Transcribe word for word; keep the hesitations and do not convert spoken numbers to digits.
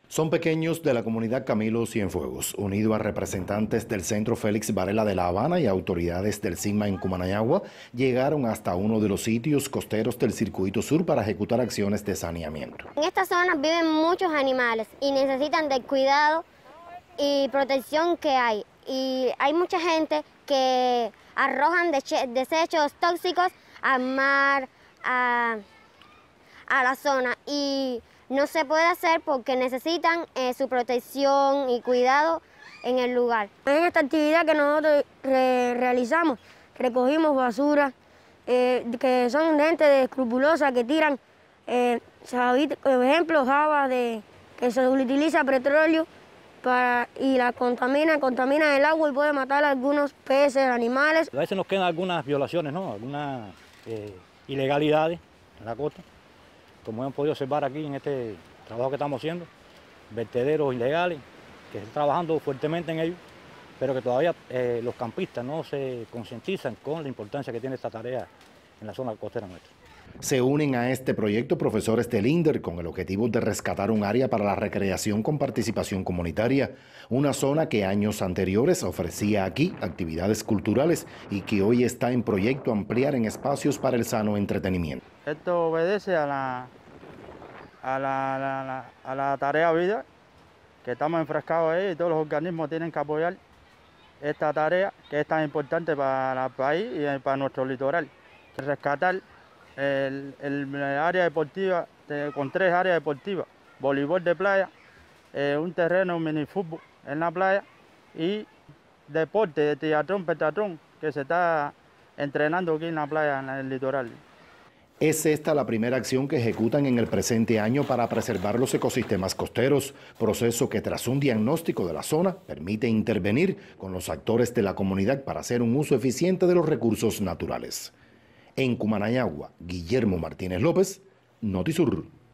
Son pequeños de la comunidad Camilo Cienfuegos, unido a representantes del Centro Félix Varela de La Habana y autoridades del CINMA en Cumanayagua, llegaron hasta uno de los sitios costeros del Circuito Sur para ejecutar acciones de saneamiento. En esta zona viven muchos animales y necesitan del cuidado y protección que hay. Y hay mucha gente que arrojan desechos tóxicos al mar, a, a la zona, y no se puede hacer porque necesitan eh, su protección y cuidado en el lugar. En esta actividad que nosotros re realizamos, recogimos basura, eh, que son gente escrupulosa que tiran, eh, por ejemplo, java de, que se utiliza petróleo para, y la contamina, contamina el agua y puede matar a algunos peces, animales. A veces nos quedan algunas violaciones, ¿no? Algunas eh, ilegalidades en la costa. Como hemos podido observar aquí en este trabajo que estamos haciendo, vertederos ilegales, que se está trabajando fuertemente en ellos, pero que todavía eh, los campistas no se concientizan con la importancia que tiene esta tarea en la zona costera nuestra. Se unen a este proyecto profesores del INDER con el objetivo de rescatar un área para la recreación con participación comunitaria, una zona que años anteriores ofrecía aquí actividades culturales y que hoy está en proyecto ampliar en espacios para el sano entretenimiento. Esto obedece a la, a la, la, la, a la tarea vida, que estamos enfrascados ahí y todos los organismos tienen que apoyar esta tarea que es tan importante para el país y para nuestro litoral. Rescatar el, el, el área deportiva de, con tres áreas deportivas, voleibol de playa, eh, un terreno minifútbol en la playa y deporte de triatlón, pentatlón que se está entrenando aquí en la playa, en el litoral. Es esta la primera acción que ejecutan en el presente año para preservar los ecosistemas costeros, proceso que tras un diagnóstico de la zona permite intervenir con los actores de la comunidad para hacer un uso eficiente de los recursos naturales. En Cumanayagua, Guillermo Martínez López, Notisur.